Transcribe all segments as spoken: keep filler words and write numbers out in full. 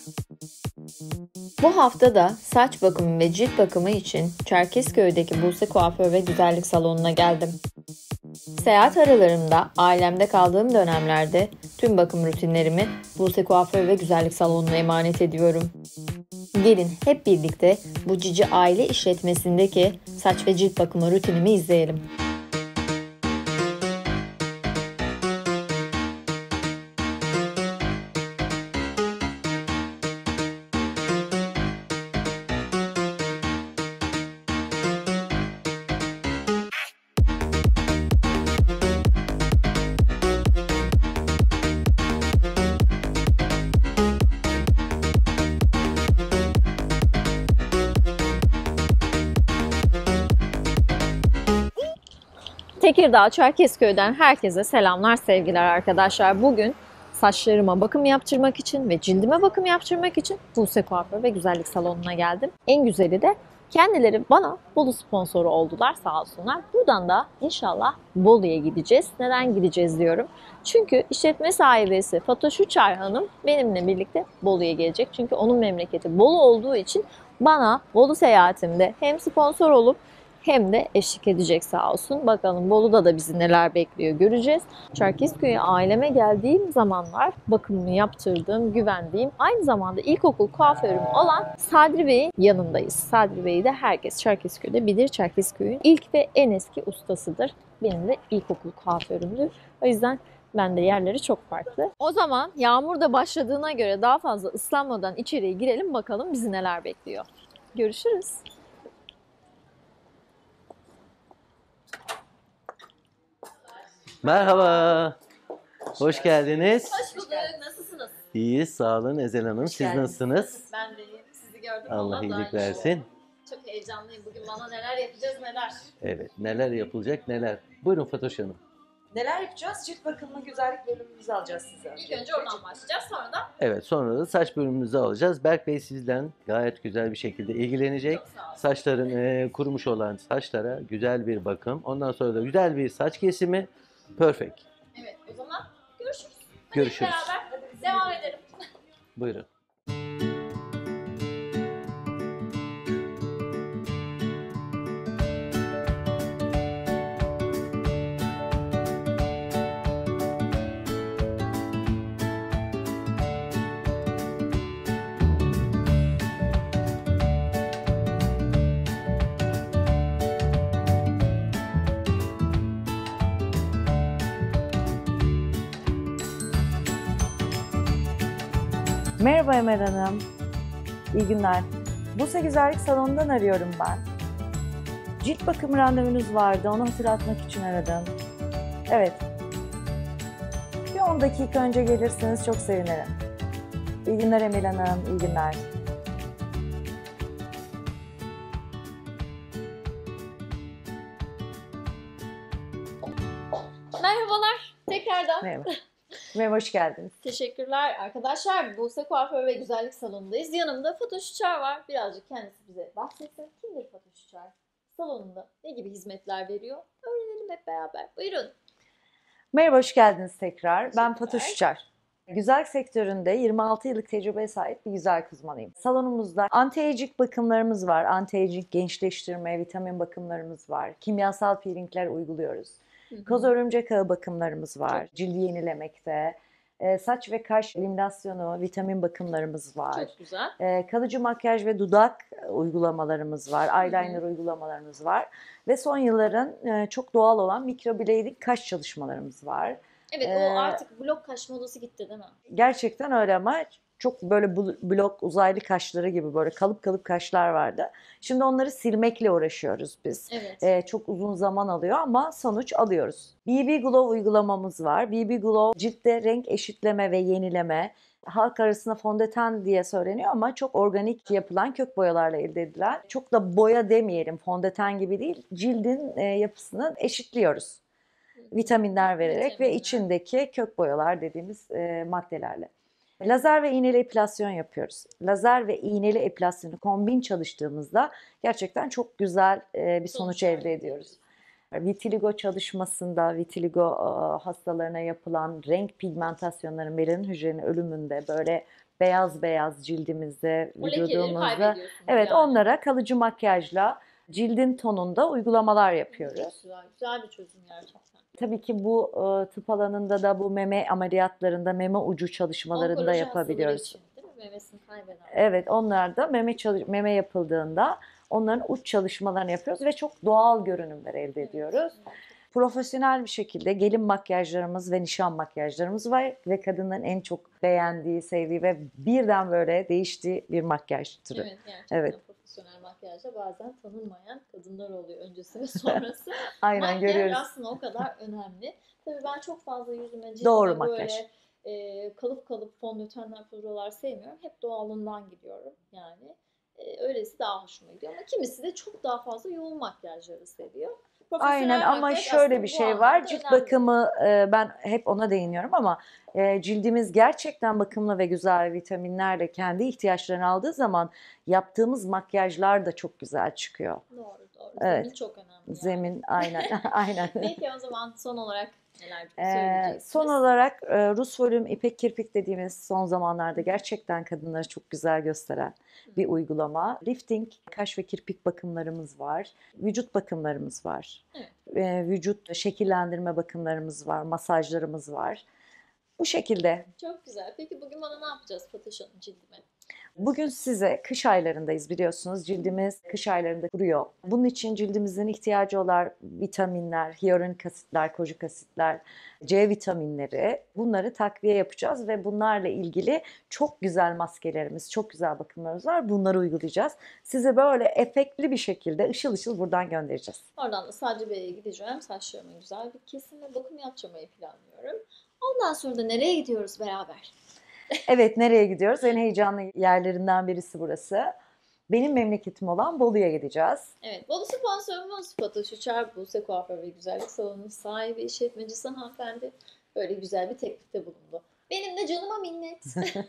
Bu hafta da saç bakımı ve cilt bakımı için Çerkezköy'deki Buse Kuaför ve Güzellik Salonu'na geldim. Seyahat aralarında ailemde kaldığım dönemlerde tüm bakım rutinlerimi Buse Kuaför ve Güzellik Salonu'na emanet ediyorum. Gelin hep birlikte bu cici aile işletmesindeki saç ve cilt bakımı rutinimi izleyelim. Tekirdağ Çerkezköy'den herkese selamlar, sevgiler arkadaşlar. Bugün saçlarıma bakım yaptırmak için ve cildime bakım yaptırmak için Buse Kuaför ve Güzellik Salonu'na geldim. En güzeli de kendileri bana Bolu sponsoru oldular, sağ olsunlar. Buradan da inşallah Bolu'ya gideceğiz. Neden gideceğiz diyorum. Çünkü işletme sahibesi Fatoş Uçar Hanım benimle birlikte Bolu'ya gelecek. Çünkü onun memleketi Bolu olduğu için bana Bolu seyahatimde hem sponsor olup hem de eşlik edecek sağ olsun. Bakalım Bolu'da da bizi neler bekliyor göreceğiz. Çerkezköy'e aileme geldiğim zamanlar bakımımı yaptırdığım, güvendiğim, aynı zamanda ilkokul kuaförüm olan Sadri Bey'in yanındayız. Sadri Bey'i de herkes Çerkezköy'de bilir. Çerkezköy'ün ilk ve en eski ustasıdır. Benim de ilkokul kuaförümdür. O yüzden ben de yerleri çok farklı. O zaman yağmur da başladığına göre daha fazla ıslanmadan içeriye girelim, bakalım bizi neler bekliyor. Görüşürüz. Merhaba. Hoş geldiniz. Hoş bulduk. Nasılsınız? İyiyiz, sağ olun Ezel Hanım. Siz geldiniz. nasılsınız? Ben de iyiyim. Sizi gördüm. Allah iyilik versin. Çok heyecanlıyım. Bugün bana neler yapacağız, neler? Evet, neler yapılacak, neler. Buyurun Fatoş Hanım. Neler yapacağız? Cilt bakımı, güzellik bölümümüzü alacağız size. İlk önce oradan başlayacağız. Sonra da Evet, sonra da saç bölümümüzü alacağız. Berk Bey sizden gayet güzel bir şekilde ilgilenecek. çok sağ olun. Saçların e, kurumuş olan saçlara güzel bir bakım. Ondan sonra da güzel bir saç kesimi. Perfect. Evet, o zaman görüşürüz. Hadi Görüşürüz. beraber devam edelim. Buyurun. Merhaba Emel Hanım. İyi günler. Buse Güzellik Salonu'ndan arıyorum ben. Cilt bakım randevunuz vardı. Onu hatırlatmak için aradım. Evet. Bir on dakika önce gelirseniz çok sevinirim. İyi günler Emel Hanım. İyi günler. Merhabalar. Tekrardan. Merhaba. Merhaba, hoş geldiniz. Teşekkürler arkadaşlar. Buse Kuaför ve Güzellik Salonu'ndayız. Yanımda Fatoş Uçar var. Birazcık kendisi bize bahsetsin. Kimdir Fatoş Uçar? Salonunda ne gibi hizmetler veriyor? Öğrenelim hep beraber. Buyurun. Merhaba, hoş geldiniz tekrar. Ben Teşekkürler. Fatoş Uçar. Güzellik sektöründe yirmi altı yıllık tecrübeye sahip bir güzellik uzmanıyım. Salonumuzda anti-aging bakımlarımız var. Anti-aging gençleştirme, vitamin bakımlarımız var. Kimyasal peelingler uyguluyoruz. Koz örümcek ağı bakımlarımız var. Cildi yenilemekte. E, saç ve kaş eliminasyonu, vitamin bakımlarımız var. Çok güzel. E, kalıcı makyaj ve dudak uygulamalarımız var. Eyeliner uygulamalarımız var. Ve son yılların e, çok doğal olan microblading kaş çalışmalarımız var. Evet, Ee, o artık blok kaş modası gitti değil mi? Gerçekten öyle ama çok böyle blok uzaylı kaşları gibi böyle kalıp kalıp kaşlar vardı. Şimdi onları silmekle uğraşıyoruz biz. Evet. Ee, çok uzun zaman alıyor ama sonuç alıyoruz. B B Glow uygulamamız var. B B Glow ciltte renk eşitleme ve yenileme. Halk arasında fondöten diye söyleniyor ama çok organik yapılan kök boyalarla elde edilen. Çok da boya demeyelim, fondöten gibi değil. Cildin e, yapısını eşitliyoruz. Vitaminler vererek Vitaminler. ve içindeki kök boyalar dediğimiz e, maddelerle. Lazer ve iğneli epilasyon yapıyoruz. Lazer ve iğneli epilasyonu kombin çalıştığımızda gerçekten çok güzel e, bir sonuç Sonuç elde elde ediyoruz. Vitiligo çalışmasında, vitiligo e, hastalarına yapılan renk pigmentasyonları, melanin hücrenin ölümünde böyle beyaz beyaz cildimizde, O lekeleri vücudumuzda. kaybediyorsunuz Evet, yani. onlara kalıcı makyajla cildin tonunda uygulamalar yapıyoruz. Güzel, güzel bir çözüm gerçekten. Tabii ki bu e, tıp alanında da bu meme ameliyatlarında, meme ucu çalışmalarında Onkoloji yapabiliyoruz. hastaları için, değil mi? Memesini kaybeden. Evet, onlar da meme çalış- meme yapıldığında onların uç çalışmalarını yapıyoruz ve çok doğal görünümler elde ediyoruz. Evet. Profesyonel bir şekilde gelin makyajlarımız ve nişan makyajlarımız var ve kadınların en çok beğendiği, sevdiği ve birden böyle değiştiği bir makyaj türü. Evet, gerçekten Evet. profesyonel makyajda bazen tanınmayan kadınlar oluyor öncesi ve sonrası. Aynen Makyaj görüyoruz. aslında o kadar önemli. Tabii ben çok fazla yüzüme cildime Doğru böyle makyaj. e, kalıp kalıp fondötenler, pudralar sevmiyorum. Hep doğalından gidiyorum yani. E, öylesi daha hoşuma gidiyor ama kimisi de çok daha fazla yoğun makyajları seviyor. Aynen Profesyonel ama makyaj şöyle aslında bir bu şey var. anlamda Cilt önemli. bakımı e, ben hep ona değiniyorum ama e, cildimiz gerçekten bakımlı ve güzel vitaminlerle kendi ihtiyaçlarını aldığı zaman yaptığımız makyajlar da çok güzel çıkıyor. Doğru doğru. Evet. Zemin çok önemli. Yani. Zemin aynen aynen. Peki o zaman son olarak neler Ee, söyleyeceksiniz? son olarak e, Rus volüm ipek kirpik dediğimiz son zamanlarda gerçekten kadınları çok güzel gösteren bir uygulama. Lifting, kaş ve kirpik bakımlarımız var. Vücut bakımlarımız var. Evet. Ee, vücut şekillendirme bakımlarımız var. Masajlarımız var. Bu şekilde. Çok güzel. Peki bugün bana ne yapacağız Fatoş Hanım cildime? Bugün size kış aylarındayız biliyorsunuz. Cildimiz kış aylarında kuruyor. Bunun için cildimizin ihtiyacı olan vitaminler, hyaluronik asitler, kojik asitler, C vitaminleri bunları takviye yapacağız ve bunlarla ilgili çok güzel maskelerimiz, çok güzel bakımlarımız var. Bunları uygulayacağız. Size böyle efektli bir şekilde ışıl ışıl buradan göndereceğiz. Oradan da Sadri Bey'e gideceğim. Saçlarıma güzel bir kesim ve bakım yaptırmayı planlıyorum. Ondan sonra da nereye gidiyoruz beraber? Evet, nereye gidiyoruz? En heyecanlı yerlerinden birisi burası. Benim memleketim olan Bolu'ya gideceğiz. Evet, Bolu sponsorumuz Fatoş Uçar, Buse Kuaför ve Güzellik Salonu'nun sahibi, işletmecisi hanımefendi böyle güzel bir teklifte bulundu. Benim de canıma minnet.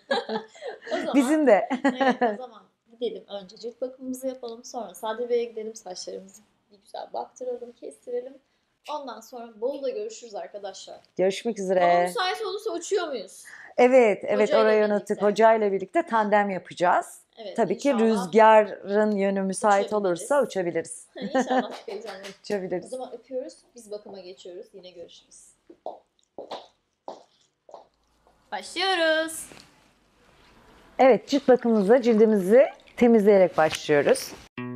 O zaman, Bizim de. evet, o zaman gidelim önce cilt bakımımızı yapalım. Sonra Sadri Bey'e gidelim, saçlarımızı bir güzel baktıralım, kestirelim. Ondan sonra Bolu'da görüşürüz arkadaşlar. Görüşmek Ama üzere. müsait olursa uçuyor muyuz? Evet, evet Hocayla orayı birlikte. unuttuk. Hocayla birlikte tandem yapacağız. Evet, Tabii ki inşallah. rüzgarın yönü müsait Uçabiliriz. olursa uçabiliriz. İnşallah çok heyecanlıyım. O Uçabiliriz. zaman öpüyoruz. Biz bakıma geçiyoruz. Yine görüşürüz. Başlıyoruz. Evet, cilt bakımımıza cildimizi temizleyerek başlıyoruz.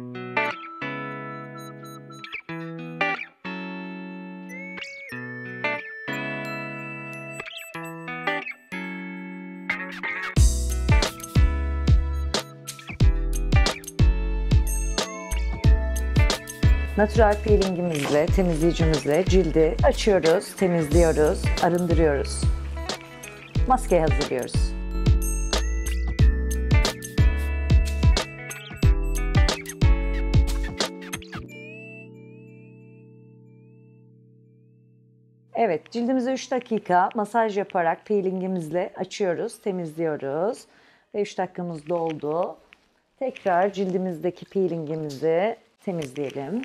Natural peelingimizle, temizleyicimizle cildi açıyoruz, temizliyoruz, arındırıyoruz. Maske hazırlıyoruz. Evet, cildimizi üç dakika masaj yaparak peelingimizle açıyoruz, temizliyoruz. Ve üç dakikamız doldu. Tekrar cildimizdeki peelingimizi temizleyelim.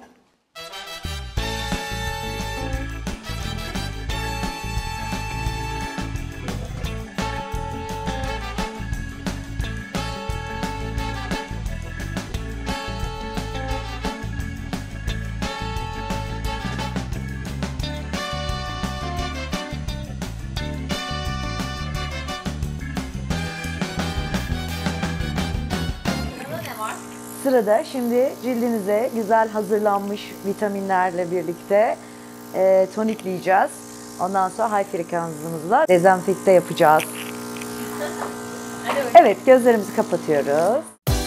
Burada ne var? Sırada şimdi cildinize güzel hazırlanmış vitaminlerle birlikte e, tonikleyeceğiz. Ondan sonra high frekansımızla dezenfekte yapacağız. Hadi bakalım. Evet, gözlerimizi kapatıyoruz.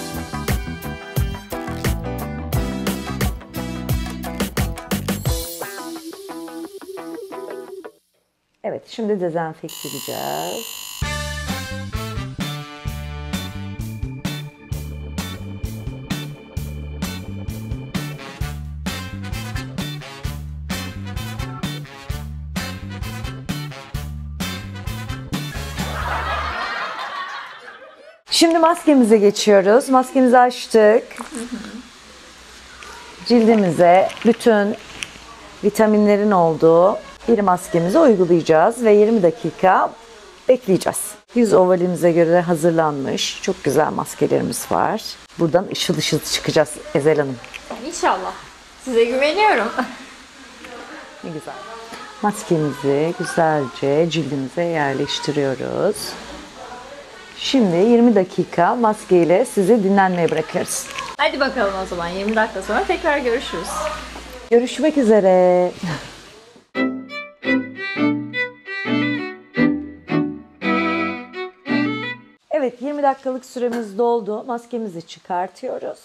Evet, şimdi dezenfekte edeceğiz. Şimdi maskemize geçiyoruz. Maskemizi açtık. Cildimize bütün vitaminlerin olduğu bir maskemizi uygulayacağız ve yirmi dakika bekleyeceğiz. Yüz ovalimize göre hazırlanmış çok güzel maskelerimiz var. Buradan ışıl ışıl çıkacağız Ezel Hanım. İnşallah. Size güveniyorum. Ne güzel. Maskemizi güzelce cildimize yerleştiriyoruz. Şimdi yirmi dakika maskeyle sizi dinlenmeye bırakıyoruz. Hadi bakalım o zaman yirmi dakika sonra tekrar görüşürüz. Görüşmek üzere. Evet, yirmi dakikalık süremiz doldu. Maskemizi çıkartıyoruz.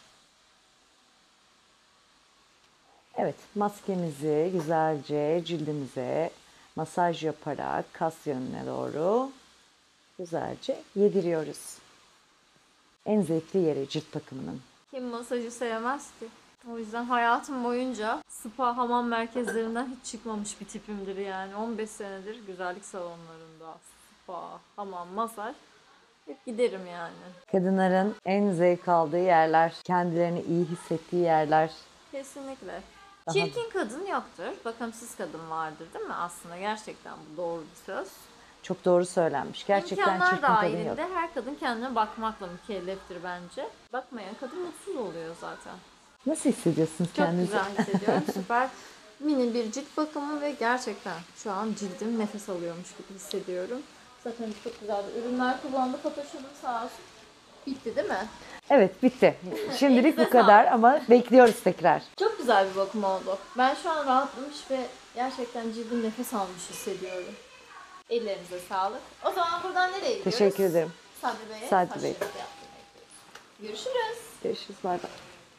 Evet, maskemizi güzelce cildimize masaj yaparak kas yönüne doğru güzelce yediriyoruz. En zevkli yeri cilt bakımının. Kim masajı sevmez ki? O yüzden hayatım boyunca spa, hamam merkezlerinden hiç çıkmamış bir tipimdir yani. on beş senedir güzellik salonlarında spa, hamam, masaj hep giderim yani. Kadınların en zevk aldığı yerler, kendilerini iyi hissettiği yerler. Kesinlikle. Daha- Çirkin kadın yoktur, bakımsız kadın vardır değil mi? Aslında gerçekten bu doğru bir söz. Çok doğru söylenmiş. Gerçekten İmkanlar çirkin kadın yok. dahilinde her kadın kendine bakmakla mükelleftir bence. Bakmayan kadın mutsuz oluyor zaten. Nasıl hissediyorsunuz Çok kendinizi? güzel hissediyorum. Süper mini bir cilt bakımı ve gerçekten şu an cildim nefes alıyormuş gibi hissediyorum. Zaten çok güzel bir ürünler kullandı Fatoş'un sağ olsun. Bitti değil mi? Evet, bitti. Şimdilik Elinize bu kadar ama bekliyoruz tekrar. Çok güzel bir bakım oldu. Ben şu an rahatlamış ve gerçekten cildim nefes almış hissediyorum. Ellerinize sağlık. O zaman buradan nereye gidiyoruz? Teşekkür ederim. Sadri Bey'e Sadri saçlarınızı Bey. yaptırmaya gidiyoruz. Görüşürüz. Görüşürüz. Bay bay.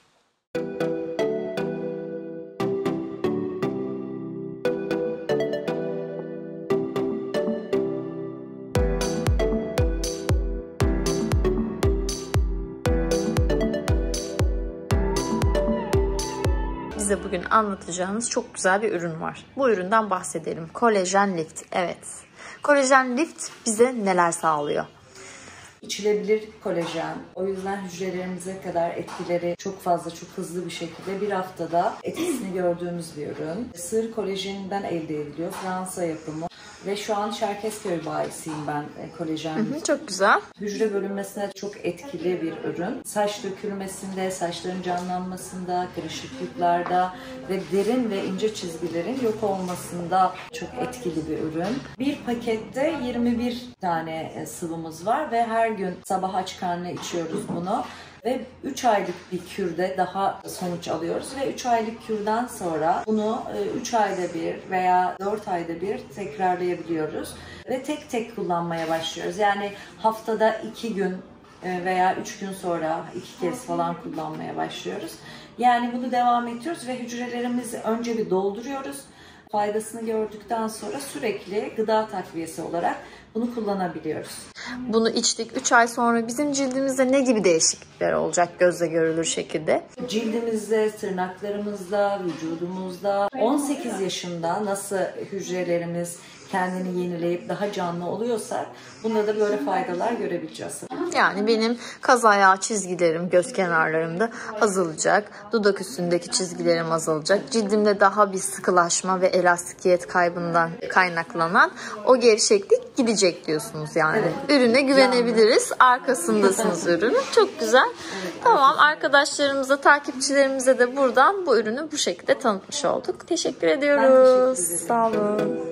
Bize bugün anlatacağınız çok güzel bir ürün var. Bu üründen bahsedelim. Kolajen Lift. Evet. Kolajen Lift bize neler sağlıyor? İçilebilir kolajen. O yüzden hücrelerimize kadar etkileri çok fazla, çok hızlı bir şekilde bir haftada etkisini gördüğümüz bir ürün. Sığır kolajeninden elde ediliyor. Fransa yapımı. Ve şu an Çerkezköy bayisiyim ben e, kolajen. Hı, çok güzel. Hücre bölünmesine çok etkili bir ürün. Saç dökülmesinde, saçların canlanmasında, kırışıklıklarda ve derin ve ince çizgilerin yok olmasında çok etkili bir ürün. Bir pakette yirmi bir tane e, sıvımız var ve her gün sabah aç karnına içiyoruz bunu. Ve üç aylık bir kürde daha sonuç alıyoruz ve üç aylık kürden sonra bunu üç ayda bir veya dört ayda bir tekrarlayabiliyoruz ve tek tek kullanmaya başlıyoruz. Yani haftada iki gün veya üç gün sonra iki kez falan kullanmaya başlıyoruz. Yani bunu devam ediyoruz ve hücrelerimizi önce bir dolduruyoruz. Faydasını gördükten sonra sürekli gıda takviyesi olarak bunu kullanabiliyoruz. Bunu içtik. üç ay sonra bizim cildimizde ne gibi değişiklikler olacak gözle görülür şekilde? Cildimizde, tırnaklarımızda, vücudumuzda on sekiz yaşında nasıl hücrelerimiz kendini yenileyip daha canlı oluyorsak bunda da böyle faydalar görebileceğiz. Yani benim kaz ayağı çizgilerim göz kenarlarımda azalacak. Dudak üstündeki çizgilerim azalacak. Cildimde daha bir sıkılaşma ve elastikiyet kaybından kaynaklanan o gevşeklik gidecek diyorsunuz yani. Evet. Ürüne güvenebiliriz. Arkasındasınız ürünün. Çok güzel. Tamam, arkadaşlarımıza, takipçilerimize de buradan bu ürünü bu şekilde tanıtmış olduk. Teşekkür ediyoruz. teşekkür ederim. Sağ olun.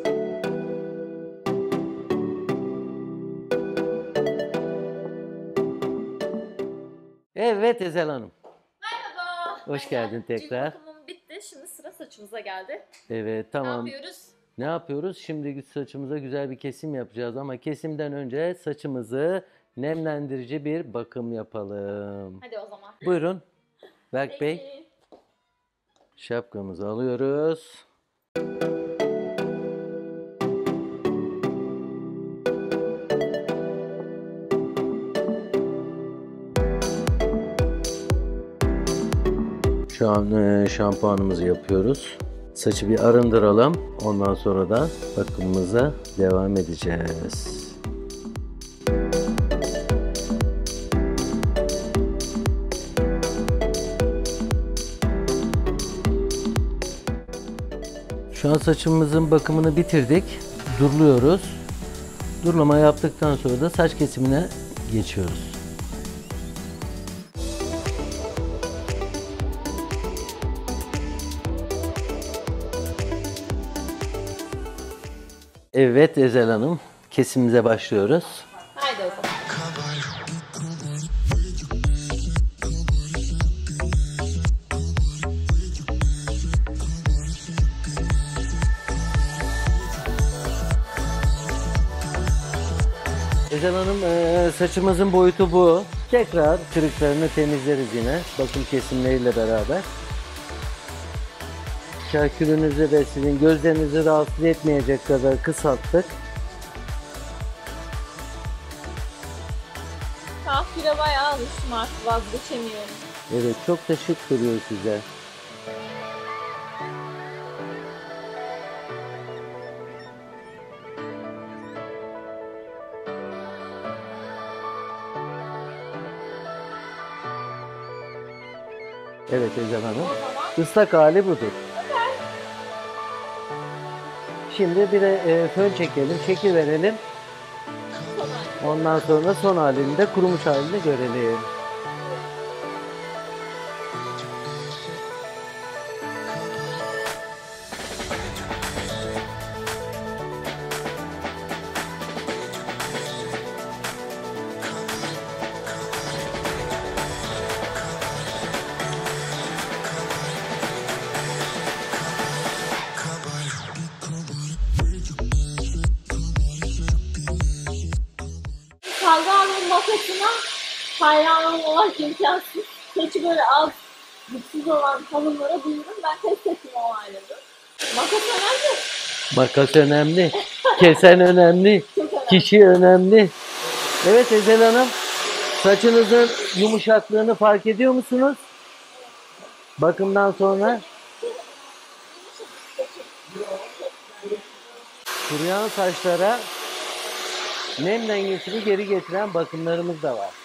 Evet Ezel Hanım. Merhaba. Hoş geldin tekrar. Cilt bakımım bitti. Şimdi sıra saçımıza geldi. Evet tamam. Ne yapıyoruz? Ne yapıyoruz? Şimdi saçımıza güzel bir kesim yapacağız ama kesimden önce saçımızı nemlendirici bir bakım yapalım. Hadi o zaman. Buyurun. Berk Bey, Peki. şapkamızı alıyoruz. Şu an e, şampuanımızı yapıyoruz. Saçı bir arındıralım. Ondan sonra da bakımımıza devam edeceğiz. Şu an saçımızın bakımını bitirdik. Duruluyoruz. Durulama yaptıktan sonra da saç kesimine geçiyoruz. Evet Ezel Hanım, kesimimize başlıyoruz. Haydi o zaman. Ezel Hanım, e, saçımızın boyutu bu. Tekrar kırıklarını temizleriz yine bakım kesimleriyle beraber. Şarkülünüzü ve sizin gözlerinizi rahatsız etmeyecek kadar kısalttık. Kahküre bayağı alıştım artık, vazgeçemiyorum. Evet, çok da şık duruyor size. Evet Ezel Hanım. Islak hali budur. Şimdi bir de e, fön çekelim, şekil verelim. Ondan sonra son halini de kurumuş halini görelim. Kalganın makasına hayranım olmak imkansız. Saçı böyle az, güçsüz olan hanımlara duyurum. Ben test ettim o ailedir. Makas önemli. Makas önemli, kesen önemli, Çok önemli. kişi önemli. Evet Ezel Hanım, saçınızın yumuşaklığını fark ediyor musunuz? Bakımdan sonra kuruyan saçlara nem dengesini geri getiren bakımlarımız da var.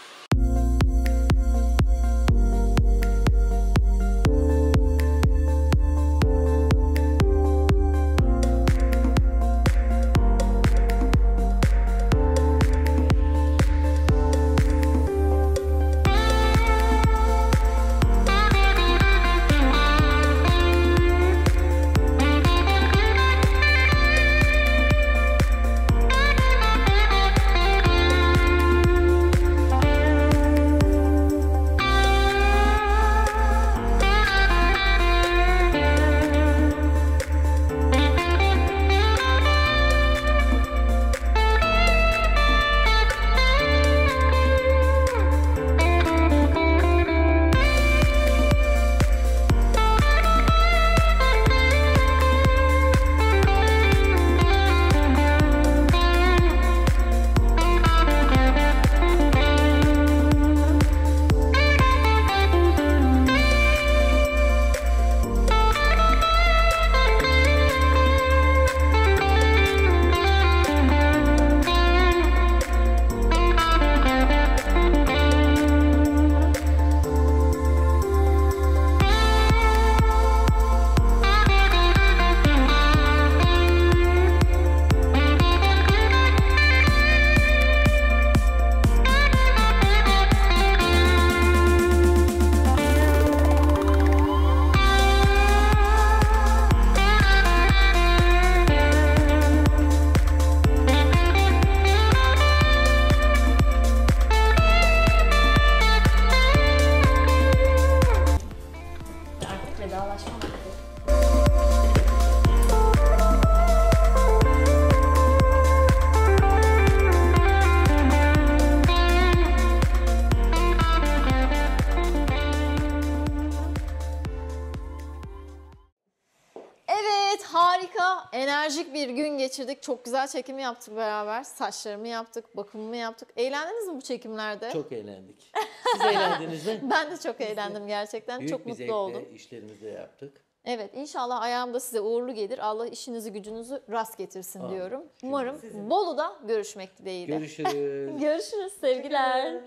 Harika, enerjik bir gün geçirdik. Çok güzel çekim yaptık beraber. Saçlarımı yaptık, bakımımı yaptık. Eğlendiniz mi bu çekimlerde? Çok eğlendik. Siz eğlendiniz mi? Ben de çok eğlendim gerçekten. Büyük Çok bir mutlu zevkle oldum. işlerimizi de yaptık. Evet, inşallah ayağım da size uğurlu gelir. Allah işinizi gücünüzü rast getirsin Amin. diyorum. Umarım Bolu'da görüşmek dileğiyle. Görüşürüz. Görüşürüz, sevgiler.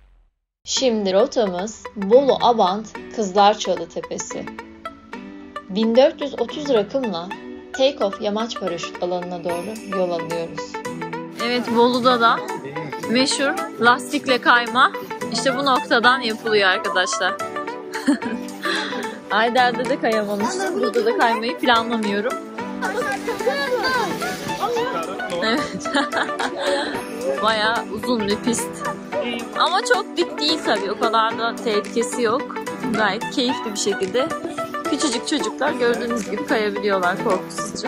Şimdi rotamız Bolu Abant Kızlarçalı Tepesi. bin dört yüz otuz rakımla Take-off yamaç paraşüt alanına doğru yol alıyoruz. Evet, Bolu'da da meşhur lastikle kayma işte bu noktadan yapılıyor arkadaşlar. Ayder'de de kayamamıştım. Burada da kaymayı planlamıyorum. Evet. Bayağı uzun bir pist. Ama çok dik değil tabii. O kadar da tehlikesi yok. Gayet keyifli bir şekilde küçücük çocuklar gördüğünüz gibi kayabiliyorlar korkusuzca.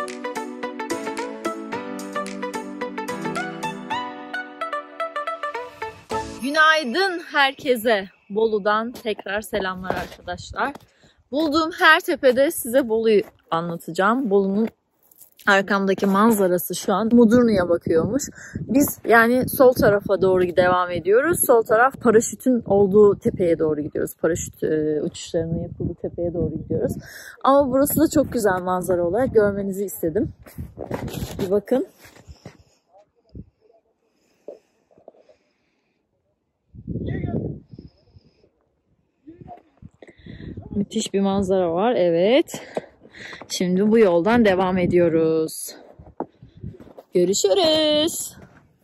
Günaydın herkese. Bolu'dan tekrar selamlar arkadaşlar. Bulduğum her tepede size Bolu'yu anlatacağım. Bolu'nun arkamdaki manzarası şu an Mudurnu'ya bakıyormuş. Biz yani sol tarafa doğru devam ediyoruz. Sol taraf paraşütün olduğu tepeye doğru gidiyoruz. Paraşüt e, uçuşlarının yapıldığı tepeye doğru gidiyoruz. Ama burası da çok güzel manzara olarak görmenizi istedim. Bir bakın. Müthiş bir manzara var. Evet. Şimdi bu yoldan devam ediyoruz. Görüşürüz.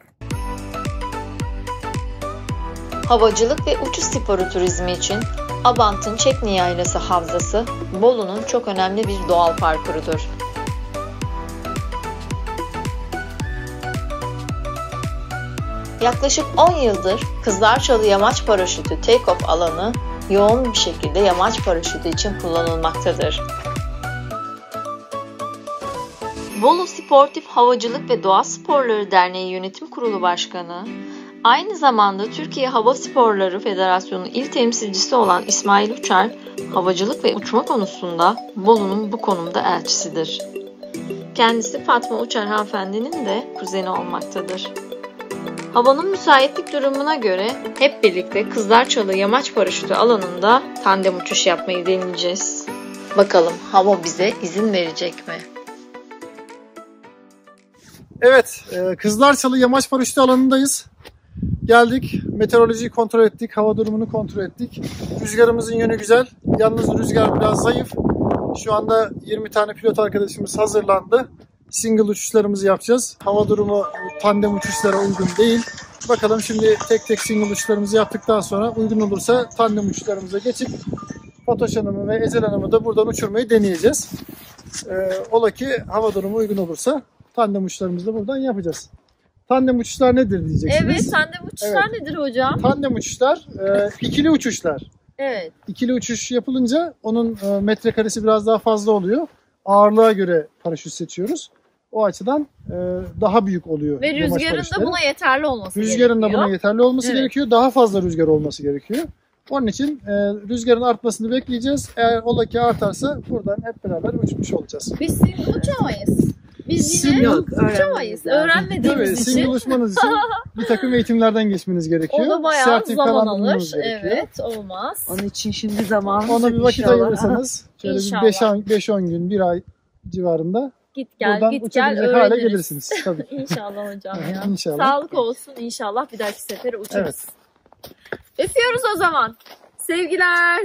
Havacılık ve uçuş sporu turizmi için Abant'ın Çekni Yaylası Havzası, Bolu'nun çok önemli bir doğal parkurudur. Yaklaşık on yıldır Kızlarçalı Yamaç Paraşütü Take-off alanı yoğun bir şekilde yamaç paraşütü için kullanılmaktadır. Bolu Sportif Havacılık ve Doğa Sporları Derneği Yönetim Kurulu Başkanı, aynı zamanda Türkiye Hava Sporları Federasyonu İl Temsilcisi olan İsmail Uçar, havacılık ve uçma konusunda Bolu'nun bu konumda elçisidir. Kendisi Fatma Uçar hanımefendinin de kuzeni olmaktadır. Havanın müsaitlik durumuna göre hep birlikte Kızlarçalı Yamaç Paraşütü alanında tandem uçuş yapmayı deneyeceğiz. Bakalım hava bize izin verecek mi? Evet, Kızlarçalı Yamaç Paraşütü alanındayız. Geldik, meteorolojiyi kontrol ettik, hava durumunu kontrol ettik. Rüzgarımızın yönü güzel, yalnız rüzgar biraz zayıf. Şu anda yirmi tane pilot arkadaşımız hazırlandı. Single uçuşlarımızı yapacağız. Hava durumu tandem uçuşlara uygun değil. Bakalım şimdi tek tek single uçuşlarımızı yaptıktan sonra uygun olursa tandem uçuşlarımıza geçip Fatoş Hanım'ı ve Ezel Hanım'ı da buradan uçurmayı deneyeceğiz. Ee, ola ki hava durumu uygun olursa tandem uçuşlarımızı da buradan yapacağız. Tandem uçuşlar nedir diyeceksiniz. Evet, tandem uçuşlar Evet. nedir hocam? Tandem uçuşlar e, ikili uçuşlar. Evet. İkili uçuş yapılınca onun e, metrekaresi biraz daha fazla oluyor. Ağırlığa göre paraşüt seçiyoruz. O açıdan e, daha büyük oluyor. Ve yamaç rüzgarın da paraşütleri. buna yeterli olması Rüzgarın gerekiyor. da buna yeterli olması Evet. gerekiyor. Daha fazla rüzgar olması gerekiyor. Onun için e, rüzgarın artmasını bekleyeceğiz. Eğer ola ki artarsa buradan hep beraber uçmuş olacağız. Biz single uçamayız. Biz yine Single- yok, uçamayız. Tabii Öğrenmediğimiz single için. uçmanız için bir takım eğitimlerden geçmeniz gerekiyor. O da bayağı zaman Sertifikalandırmanız alır. gerekiyor. Evet, olmaz. Onun için şimdi zaman Ona bir vakit ayırırsanız şöyle İnşallah. bir beş on gün, bir ay civarında Git gel, buradan git gel uçabilecek hale öğreniriz. gelirsiniz. Tabii. İnşallah hocam ya. İnşallah. Sağlık olsun inşallah bir dahaki sefere uçarız. Evet. Öpüyoruz o zaman. Sevgiler.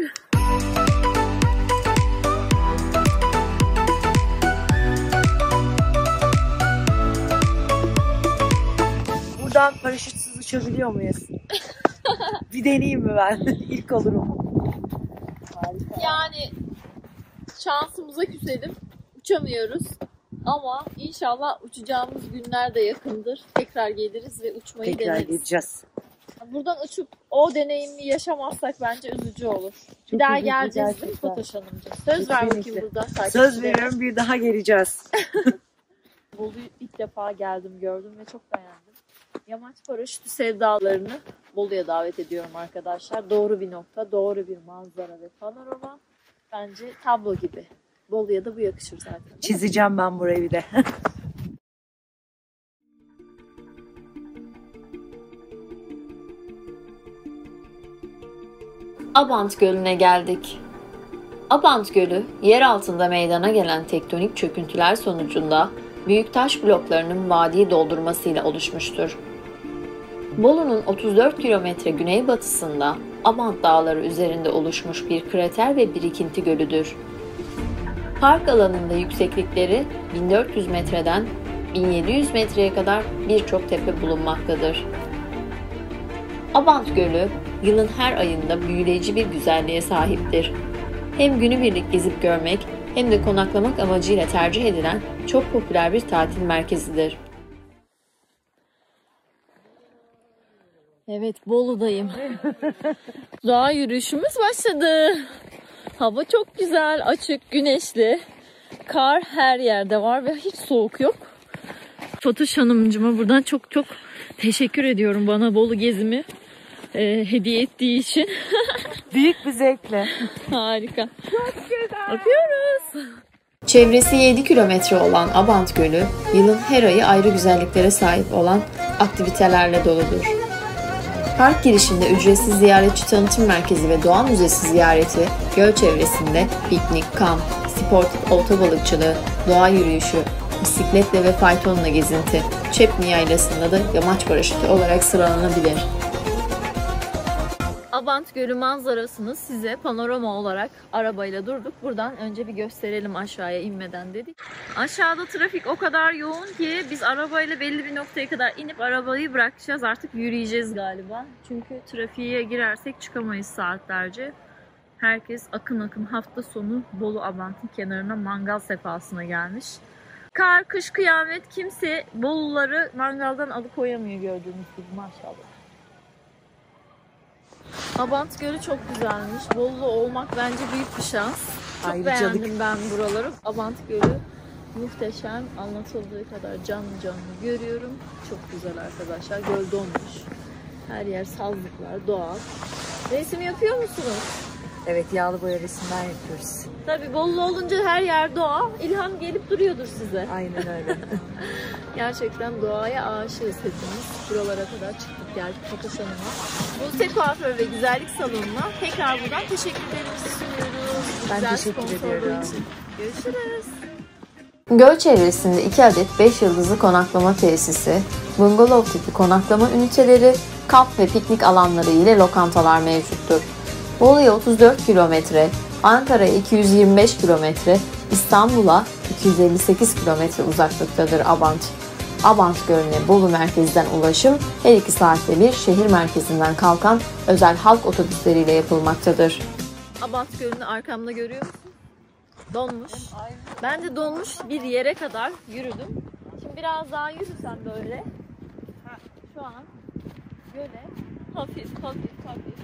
buradan paraşütsüz uçabiliyor muyuz? Bir deneyeyim mi ben? İlk olurum. Harika. Yani şansımıza küselim. Uçamıyoruz. Ama inşallah uçacağımız günler de yakındır. Tekrar geliriz ve uçmayı Tekrar deneriz. geleceğiz. Buradan uçup o deneyimi yaşamazsak bence üzücü olur. Çok bir daha üzücü geleceğiz değil mi gerçekten. Fatoş Hanımcığım? Söz ver bakayım Kesinlikle. burada. Söz takipçilerime. veriyorum, bir daha geleceğiz. Bolu'yu ilk defa geldim, gördüm ve çok beğendim. Yamaç paraşütü sevdalarını Bolu'ya davet ediyorum arkadaşlar. Doğru bir nokta, doğru bir manzara ve panorama. Bence tablo gibi. Bolu'ya da bu yakışır zaten. Çizeceğim ben burayı bir de. Abant Gölü'ne geldik. Abant Gölü, yer altında meydana gelen tektonik çöküntüler sonucunda büyük taş bloklarının vadiyi doldurmasıyla oluşmuştur. Bolu'nun otuz dört kilometre güneybatısında Abant Dağları üzerinde oluşmuş bir krater ve birikinti gölüdür. Park alanında yükseklikleri bin dört yüz metreden bin yedi yüz metreye kadar birçok tepe bulunmaktadır. Abant Gölü yılın her ayında büyüleyici bir güzelliğe sahiptir. Hem günübirlik gezip görmek hem de konaklamak amacıyla tercih edilen çok popüler bir tatil merkezidir. Evet, Bolu'dayım. Doğa yürüyüşümüz başladı. Hava çok güzel, açık, güneşli. Kar her yerde var ve hiç soğuk yok. Fatoş Hanımcığıma buradan çok çok teşekkür ediyorum bana Bolu gezimi e, hediye ettiği için. Büyük bir zevkle. Harika. Çok güzel. Bakıyoruz. Çevresi yedi kilometre olan Abant Gölü, yılın her ayı ayrı güzelliklere sahip olan aktivitelerle doludur. Park girişinde ücretsiz ziyaretçi tanıtım merkezi ve doğa müzesi ziyareti, göl çevresinde piknik, kamp, sportif olta balıkçılığı, doğa yürüyüşü, bisikletle ve faytonla gezinti, Çepni Yaylası'nda da yamaç paraşütü olarak sıralanabilir. Abant Gölü manzarasını size panorama olarak arabayla durduk. Buradan önce bir gösterelim aşağıya inmeden dedik. Aşağıda trafik o kadar yoğun ki biz arabayla belli bir noktaya kadar inip arabayı bırakacağız. Artık yürüyeceğiz galiba. Çünkü trafiğe girersek çıkamayız saatlerce. Herkes akın akın hafta sonu Bolu Abant'ın kenarına mangal sefasına gelmiş. Kar, kış, kıyamet, kimse Boluları mangaldan alıkoyamıyor gördüğünüz gibi maşallah. Abant Gölü çok güzelmiş. Bolu olmak bence büyük bir şans. Çok Ayrıcalık. beğendim ben buraları. Abant Gölü muhteşem. Anlatıldığı kadar canlı canlı görüyorum. Çok güzel arkadaşlar. Göl donmuş. Her yer sazlıklar, doğal. Resim yapıyor musunuz? Evet, yağlı boya resimler yapıyoruz. Tabii Bolu olunca her yer doğa. İlham gelip duruyordur size. Aynen öyle. Gerçekten doğaya aşığız hepimiz. Buralara kadar çıktık geldik Fatoş Hanım'a. Buse Kuaför ve Güzellik Salonu'na tekrar buradan teşekkürlerimizi sunuyoruz. Ben Güzel teşekkür sponsorluğu ediyorum. için. Görüşürüz. Göl çevresinde iki adet beş yıldızlı konaklama tesisi, bungalov tipi konaklama üniteleri, kamp ve piknik alanları ile lokantalar mevcuttur. Bolu'ya otuz dört kilometre, Ankara'ya iki yüz yirmi beş kilometre, İstanbul'a iki yüz elli sekiz kilometre uzaklıktadır Abant. Abant Gölü'ne Bolu merkezden ulaşım her iki saatte bir şehir merkezinden kalkan özel halk otobüsleriyle yapılmaktadır. Abant Gölü'nü arkamda görüyor musun? Donmuş. Ben de donmuş bir yere kadar yürüdüm. Şimdi biraz daha yürüsem böyle. Şu an göle hafif hafif hafif.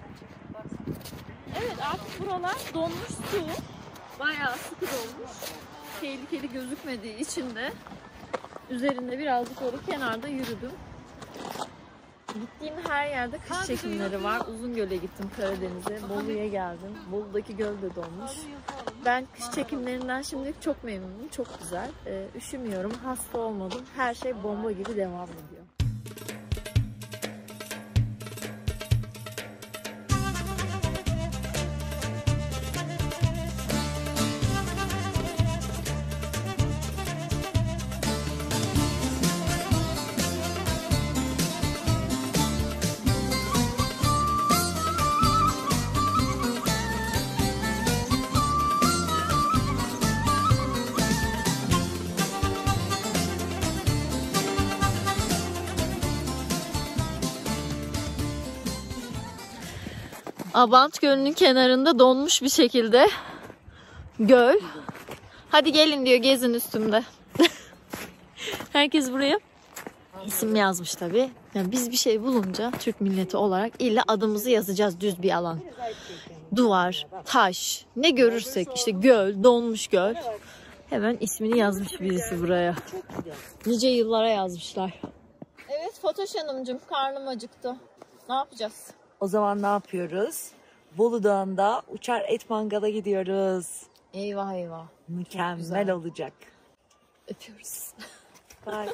Evet, artık buralar donmuş su. Bayağı sıkı donmuş. Tehlikeli gözükmediği için de üzerinde birazcık orada kenarda yürüdüm. Gittiğim her yerde kış çekimleri var. Uzungöl'e gittim, Karadeniz'e. Bolu'ya geldim. Bolu'daki göl de donmuş. Ben kış çekimlerinden şimdilik çok memnunum. Çok güzel. Ee, üşümüyorum. Hasta olmadım. Her şey bomba gibi devam ediyor. Abant Gölü'nün kenarında donmuş bir şekilde göl. Hadi gelin diyor, gezin üstümde. Herkes buraya isim yazmış tabii. Yani biz bir şey bulunca Türk milleti olarak illa adımızı yazacağız, düz bir alan. Duvar, taş, ne görürsek işte göl, donmuş göl. Hemen ismini yazmış birisi buraya. Nice yıllara yazmışlar. Evet Fatoş Hanımcığım, karnım acıktı. Ne yapacağız? O zaman ne yapıyoruz? Bolu Dağı'nda uçar et mangala gidiyoruz. Eyvah eyvah. Mükemmel olacak. Öpüyoruz. Bye.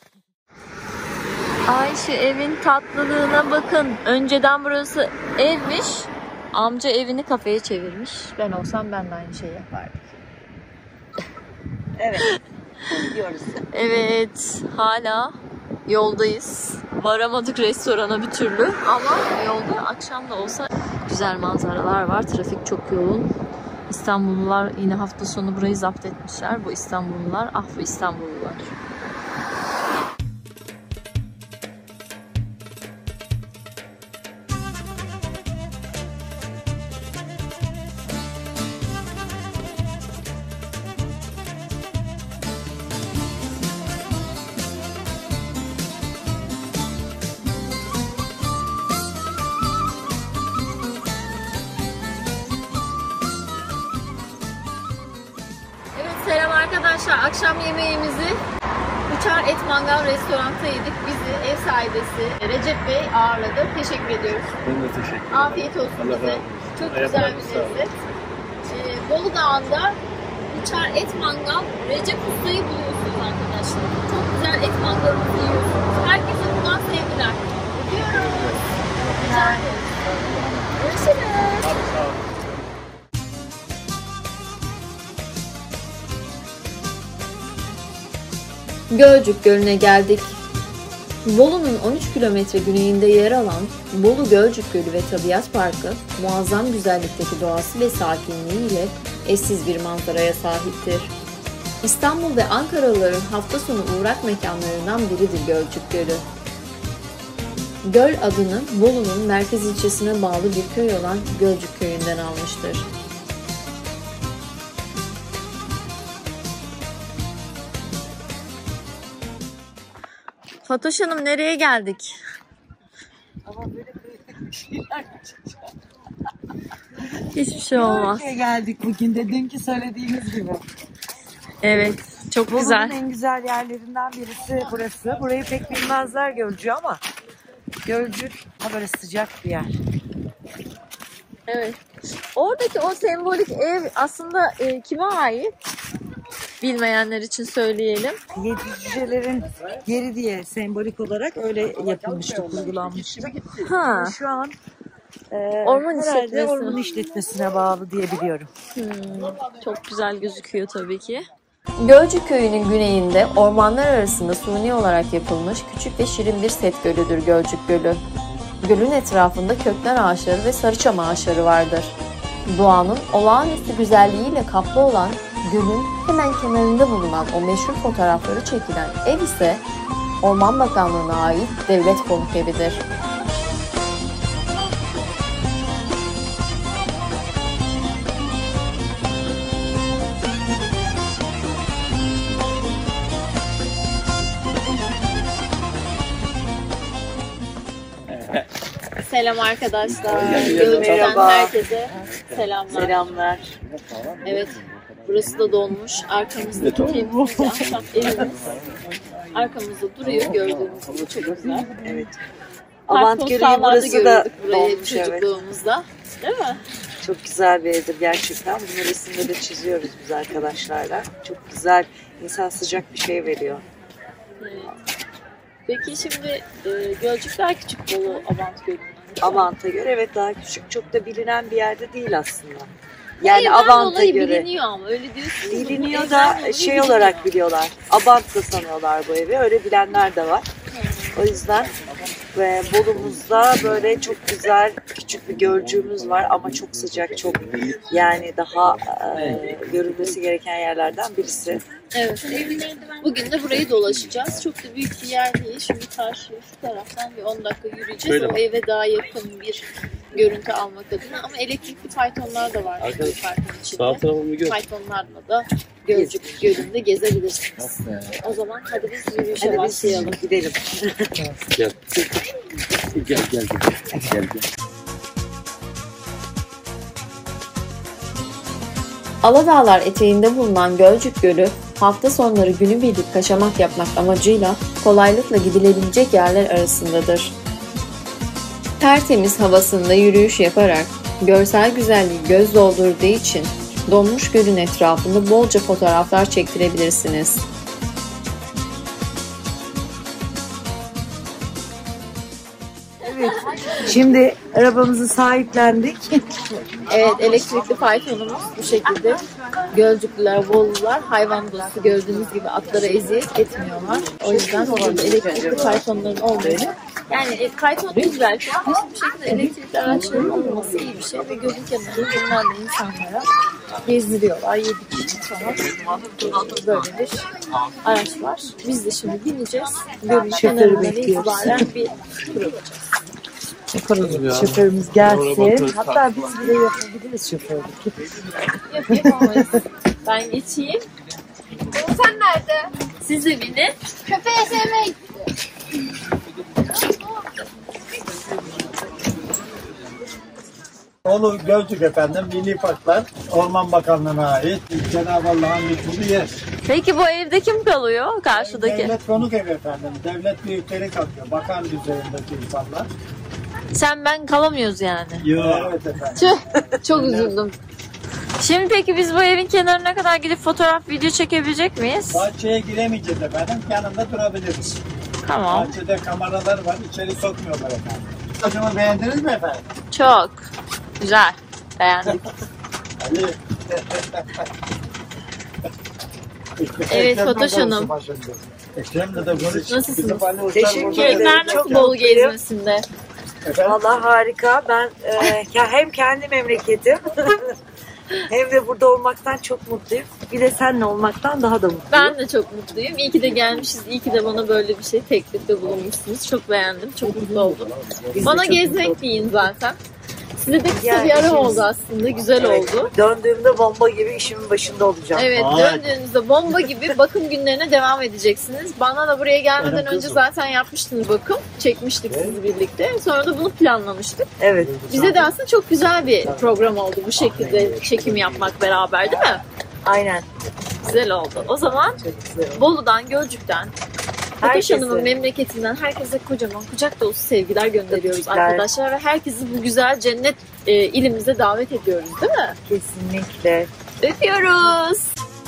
Ay şu evin tatlılığına bakın. Önceden burası evmiş. Amca evini kafeye çevirmiş. Ben olsam ben de aynı şeyi yapardım. Evet. Gidiyoruz. Evet. Hala yoldayız. Varamadık restorana bir türlü. Ama yolda akşam da olsa güzel manzaralar var. Trafik çok yoğun. İstanbullular yine hafta sonu burayı zapt etmişler. Bu İstanbullular, ah bu İstanbullular. Selam arkadaşlar. Akşam yemeğimizi Uçar Et Mangal Restorant'ta yedik. Bizi ev sahibesi Recep Bey ağırladı. Teşekkür ediyoruz. Ben de teşekkür ederim. Afiyet olsun Allah bize. razı olsun. Çok Ayaklarınız güzel bir sağ olun. lezzet. Ee, Bolu Dağı'nda Uçar Et Mangal Recep Usta'yı buluyorsunuz arkadaşlar. Çok güzel et mangalımızı yiyorsunuz. Herkese buradan sevgiler. Öpüyoruz. Rica ederiz. Görüşürüz. Abi sağ olun. Gölcük Gölü'ne geldik. Bolu'nun on üç kilometre güneyinde yer alan Bolu Gölcük Gölü ve Tabiat Parkı, muazzam güzellikteki doğası ve sakinliğiyle eşsiz bir manzaraya sahiptir. İstanbul ve Ankaralıların hafta sonu uğrak mekanlarından biridir Gölcük Gölü. Göl adını Bolu'nun merkez ilçesine bağlı bir köy olan Gölcük Köyü'nden almıştır. Fatoş Hanım, nereye geldik? Ama böyle kritik bir şeyler Hiçbir şey olmaz. Gölcük'e geldik bugün de dünkü söylediğiniz gibi. Evet, çok Bolu'nun güzel. en güzel yerlerinden birisi burası. Burayı pek bilmezler Gölcük'ü ama Gölcük ha böyle sıcak bir yer. Evet. Oradaki o sembolik ev aslında e, kime ait? Bilmeyenler için söyleyelim. Yedi cücelerin yeri diye sembolik olarak öyle yapılmıştı, kurgulanmıştı. Ha. Şu an e, Orman herhalde işletmesi. orman işletmesine bağlı diye biliyorum. Hmm, çok güzel gözüküyor tabii ki. Gölcük Köyü'nün güneyinde ormanlar arasında suni olarak yapılmış küçük ve şirin bir set gölüdür Gölcük Gölü. Gölün etrafında kökler ağaçları ve sarıçam ağaçları vardır. Doğanın olağanüstü güzelliğiyle kaplı olan gölün hemen kenarında bulunan o meşhur fotoğrafları çekilen ev ise Orman Bakanlığı'na ait devlet konuk evidir. Selam arkadaşlar. Gölcük'ten Merhaba. herkese selamlar. Selamlar. Evet, burası da donmuş. Arkamızda temiz bir ahşap evimiz. Arkamızda duruyor gördüğünüz gibi, çok güzel. Evet. Avantgöl'ün Kartpostallarda burası da görürdük burayı dolmuş, evet. çocukluğumuzda. Değil mi? Çok güzel bir evdir gerçekten. Bunu resimde de çiziyoruz biz arkadaşlarla. Çok güzel, insan sıcak bir şey veriyor. Evet. Peki şimdi e, Gölcük daha küçük Bolu Abant Gölü'nden. Avant'a göre evet daha küçük, çok da bilinen bir yerde değil aslında. Yani Evden Avant'a dolayı göre biliniyor ama öyle diyorsunuz. mu? biliniyor Evden da dolayı şey biliniyor. olarak biliyorlar. Abant'ta sanıyorlar bu evi. Öyle bilenler de var. O yüzden ve Bolu'muzda böyle çok güzel küçük bir gölcüğümüz var ama çok sıcak, çok yani daha e, görülmesi gereken yerlerden birisi. Evet. Bugün de burayı dolaşacağız. Çok da büyük bir yer değil. Şimdi karşıya şu taraftan bir on dakika yürüyeceğiz. O eve daha yakın bir görüntü almak adına. Ama elektrikli faytonlar da var. Arkadaş, Parkın içinde. Sağ tarafımı gör. Faytonlarla da Gölcük Gölü'nde gezebilirsiniz. O zaman hadi biz yürüyüşe Hadi biz başlayalım. gidelim. Gel. Gel gel gel. Gel gel. Aladağlar eteğinde bulunan Gölcük Gölü, hafta sonları günübirlik kaçamak yapmak amacıyla kolaylıkla gidilebilecek yerler arasındadır. Tertemiz havasında yürüyüş yaparak görsel güzelliği göz doldurduğu için donmuş gölün etrafında bolca fotoğraflar çektirebilirsiniz. Evet. Şimdi arabamızı sahiplendik. Evet, elektrikli faytonumuz bu şekilde. Gölcüklüler, Bolular hayvan dostu, gördüğünüz gibi atlara eziyet etmiyorlar. O yüzden burada elektrikli faytonların olduğunu, yani e, fayton değil belki ama hiçbir şekilde elektrikli araçların olmaması iyi bir şey ve gölün kenarında bulunan da insanlara gezdiriyorlar. Yedi kişi sonra böyle bir araç var. Biz de şimdi bineceğiz. Gölün kenarından itibaren bir tur alacağız. Yaparız. Şoförümüz gelsin. Hatta biz bile yapabiliriz şoförlük. Yok yapamayız. Ben geçeyim. Sen nerede? Siz de binin. Köpeğe sevmeye gitti. Onu Gölcük efendim, Milli Parklar, Orman Bakanlığı'na ait Cenab-ı Allah'ın lütfu yer. Peki bu evde kim kalıyor karşıdaki? Devlet konuk evi efendim, devlet büyükleri kalkıyor, bakan düzeyindeki insanlar. Sen ben kalamıyoruz yani. Yok. Evet efendim. Tüh, çok üzüldüm. Şimdi peki biz bu evin kenarına kadar gidip fotoğraf, video çekebilecek miyiz? Bahçeye giremeyeceğiz efendim, yanında durabiliriz. Tamam. Bahçede kameralar var, içeri sokmuyorlar efendim. Hocamı beğendiniz mi efendim? Çok. Güzel. Beğendik. Ali. Evet Fatoş Hanım. Ekrem'le de konuş. Nasılsınız? Teşekkür ederim. Keyifler Çok nasıl Bolu mutluyum. gezmesinde? Valla harika. Ben e, ya hem kendi memleketim hem de burada olmaktan çok mutluyum. Bir de seninle olmaktan daha da mutluyum. Ben de çok mutluyum. İyi ki de gelmişiz. İyi ki de bana böyle bir şey teklifte bulunmuşsunuz. Çok beğendim. Çok mutlu oldum. Biz de Bana çok gezmek mutlu deyin zaten. Size de kısa Yani bir ara işimiz- oldu aslında. Güzel Evet, oldu. Döndüğümde bomba gibi işimin başında olacağım. Evet, Aa. döndüğünüzde bomba gibi bakım günlerine devam edeceksiniz. Bana da buraya gelmeden önce zaten yapmıştınız bakım. Çekmiştik sizi birlikte. Sonra da bunu planlamıştık. Evet. Bize de aslında çok güzel bir program oldu bu şekilde çekim yapmak beraber, değil mi? Aynen. Güzel oldu. O zaman Çok güzel oldu. Bolu'dan, Gölcük'ten, Fatoş Herkese. Hanım'ın memleketinden herkese kocaman kucak dolusu sevgiler gönderiyoruz Öpücükler. arkadaşlar. Ve herkesi bu güzel cennet e, ilimize davet ediyoruz, değil mi? Kesinlikle. Öpüyoruz.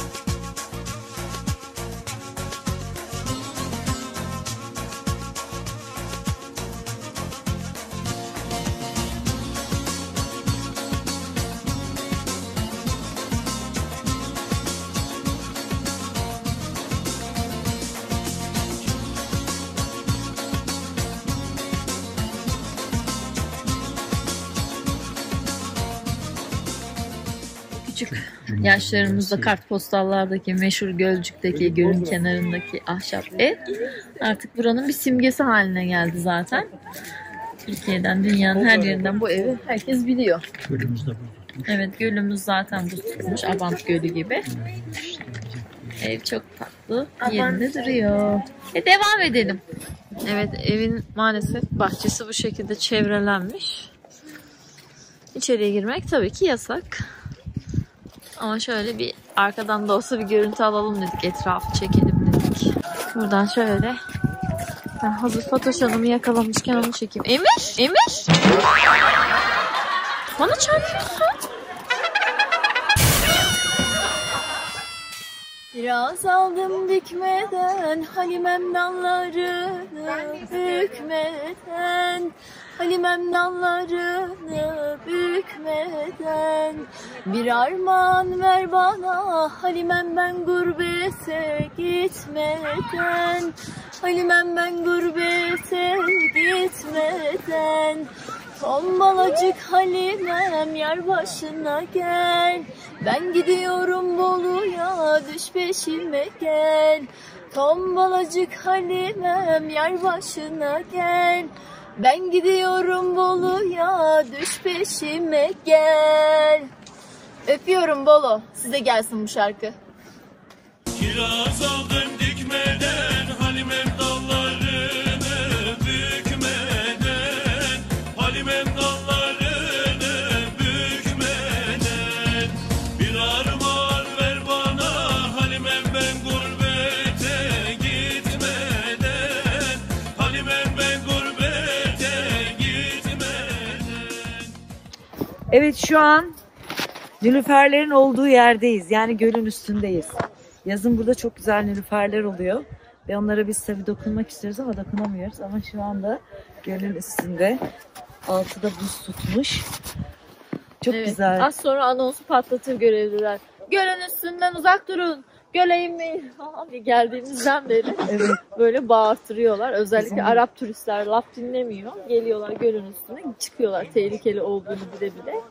Küçük yaşlarımızda kartpostallardaki meşhur Gölcük'teki gölün kenarındaki ahşap ev artık buranın bir simgesi haline geldi zaten. Türkiye'den, dünyanın her yerinden bu evi herkes biliyor. Evet, gölümüz zaten buz tutmuş, Abant Gölü gibi. Ev çok tatlı, yerinde duruyor. E devam edelim. Evet, evin maalesef bahçesi bu şekilde çevrelenmiş. İçeriye girmek tabii ki yasak. Ama şöyle bir arkadan da olsa bir görüntü alalım dedik. Etrafı çekelim dedik. Buradan şöyle. Ben hazır Fatoş Hanım'ı yakalamışken onu çekeyim. Emir! Emir! Bana çarpıyorsun. Biraz aldım dikmeden Halimem dallarını bükmeden Halimem dallarını bükmeden bir armağan ver bana Halimem ben gurbete gitmeden Halimem ben gurbete gitmeden Tombalacık Halimem yar başına gel Ben gidiyorum Bolu'ya düş peşime gel Tombalacık Halimem yar başına gel Ben gidiyorum Bolu'ya düş peşime gel. Öpüyorum Bolu. Size gelsin bu şarkı. Kiraz aldım dikmeden Halimem dallarını bükmeden Halimem dallarını bükmeden bir armağan ver bana Halimem ben gurbete gitmeden Halimem ben gurbete gitmeden. Evet, şu an nilüferlerin olduğu yerdeyiz. Yani gölün üstündeyiz. Yazın burada çok güzel nilüferler oluyor. Ve onlara biz tabii dokunmak istiyoruz ama dokunamıyoruz. Ama şu anda gölün üstünde. Altı da buz tutmuş. Çok Evet, güzel. Az sonra anonsu patlatır görevliler. Gölün üstünden uzak durun. Göle inmeyin. Abi geldiğimizden beri Evet. böyle bağırtırıyorlar. Özellikle Bizim- Arap turistler laf dinlemiyor. Geliyorlar gölün üstüne çıkıyorlar tehlikeli olduğunu bile bile.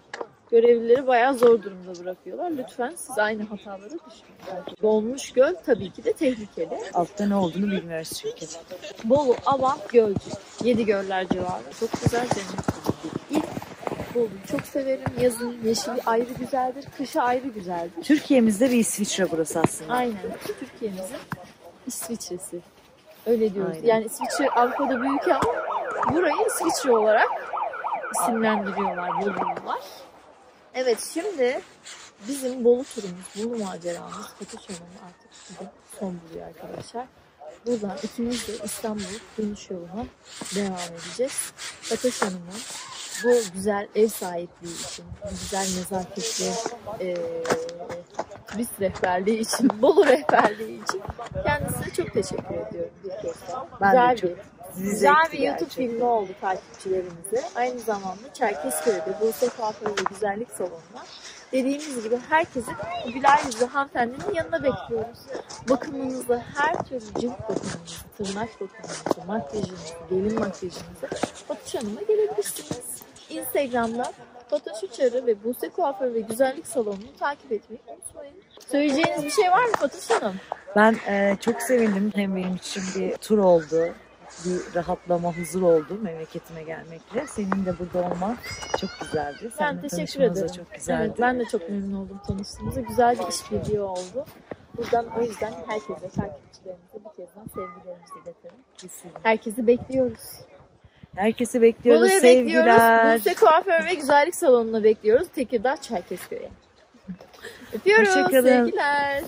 görevlileri bayağı zor durumda bırakıyorlar. Lütfen siz aynı hataları düşürmeyin. Dolmuş göl tabii ki de tehlikeli. Altta ne olduğunu bilmiyoruz çünkü. Bolu, Abant, Gölcük. Yedi göller civarı. Çok güzel cennet gibi. İlk Bolu'yu çok severim. Yazın yeşili ayrı güzeldir, kışı ayrı güzeldir. Türkiye'mizde bir İsviçre burası aslında. Aynen. Türkiye'mizin İsviçre'si. Öyle diyoruz. Aynen. Yani İsviçre Avrupa'da büyük ama burayı İsviçre olarak isimlendiriyorlar Bolu'lular. Evet, şimdi bizim Bolu turumuz, Bolu maceramız Fatoşan'ın artık bugün son buluyor arkadaşlar. Buradan ikimiz de İstanbul dönüş yoluna devam edeceğiz. Fatoşan'ın bu güzel ev sahipliği için, bu güzel nezaketli e, turist rehberliği için, Bolu rehberliği için kendisine çok teşekkür ediyorum bir kez daha. Ben Güzel de çok bir, güzel bir YouTube filmi oldu takipçilerimize. Aynı zamanda Çerkezköy'de Buse Kuaförü ve Güzellik Salonu'na dediğimiz gibi herkesi güler yüzlü hanımefendinin yanına bekliyoruz. Bakımınızı, her türlü cilt bakımınızı, tırnak bakımınızı, makyajınızı, gelin makyajınızı Fatoş Hanım'a gelebilirsiniz. Instagram'dan Fatoş Uçarı ve Buse Kuaförü ve Güzellik Salonu'nu takip etmeyi unutmayın. Söyleyeceğiniz bir şey var mı Fatoş Hanım? Ben e, çok sevindim. Hem benim için bir tur oldu. Bir rahatlama, huzur oldu memleketime gelmekle. Senin de burada olman çok güzeldi. Ben Seninle teşekkür tanışmamız da ederim. çok güzeldi. Evet, ben de çok memnun oldum tanıştığımıza. Güzel bir işbirliği oldu. Buradan o yüzden herkese, takipçilerimize bir kez daha sevgilerimizi iletelim. Herkesi bekliyoruz. Herkesi bekliyoruz. Bolu'ya Sevgiler. bekliyoruz. Buse Kuaför ve Güzellik Salonu'na bekliyoruz. Tekirdağ Çerkezköy'e. Öpüyoruz. Hoşçakalın. Sevgiler.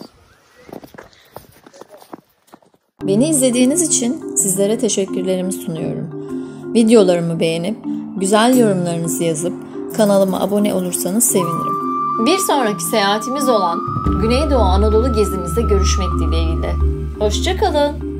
Beni izlediğiniz için sizlere teşekkürlerimi sunuyorum. Videolarımı beğenip, güzel yorumlarınızı yazıp kanalıma abone olursanız sevinirim. Bir sonraki seyahatimiz olan Güneydoğu Anadolu gezimizde görüşmek dileğiyle. Hoşça kalın.